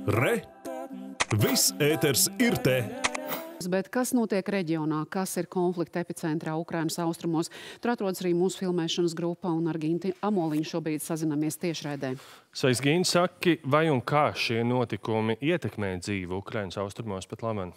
Re! Viss ēters ir te! Bet kas notiek reģionā? Kas ir konflikta epicentrā Ukrainas austrumos? Tur atrodas arī mūsu filmēšanas grupa un ar Ginti Amoliņu šobrīd sazinamies tiešraidē. Sveiks, Ginti, saki, vai un kā šie notikumi ietekmē dzīvi Ukrainas austrumos pat labāk?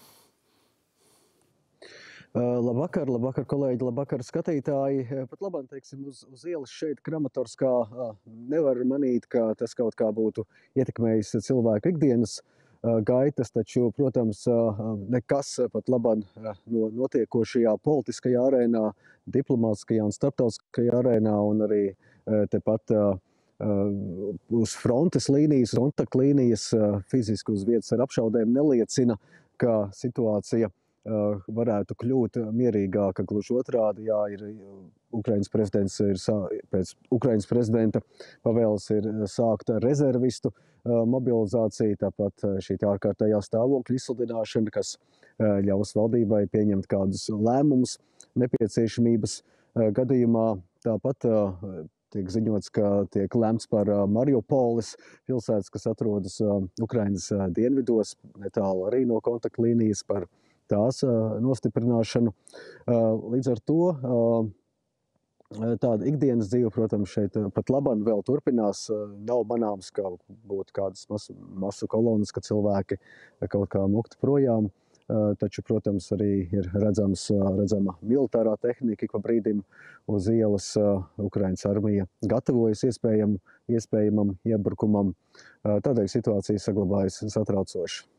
Labvakar, kolēģi, labvakar, skatītāji. Pat labāk, teiksim, uz ielas šeit Kramatorskā nevar manīt, ka tas kaut kā būtu ietekmējis cilvēku ikdienas gaitas, taču, protams, nekas pat labāk no notiekošajā politiskajā arēnā, diplomātiskajā un starptautiskajā arēnā un arī tepat uz frontes līnijas, kontaktlīnijas fiziski uz vietas ar apšaudēm neliecina, ka situācija varētu kļūt mierīgāka. Gluži otrādi, jā, Ukrainas prezidents pēc Ukrainas prezidenta pavēles ir sākta rezervistu mobilizācija, tāpat šī ārkārtējā stāvokļa izsludināšana, kas ļaus valdībai pieņemt kādus lēmumus nepieciešamības gadījumā. Tāpat tiek ziņots, ka tiek lemts par Mariupoles pilsētas, kas atrodas Ukrainas dienvidos, netālu arī no kontaktlīnijas, par tās nostiprināšanu. Līdz ar to tāda ikdienas dzīve, protams, šeit pat labāk vēl turpinās. Nav manāms, ka būtu kādas masu kolonas, ka cilvēki kaut kā mukti projām. Taču, protams, arī ir redzama militārā tehnika ik pa brīdim uz ielas. Ukrainas armija gatavojas iespējamam iebrukumam. Tādēļ situācija saglabājas satraucoši.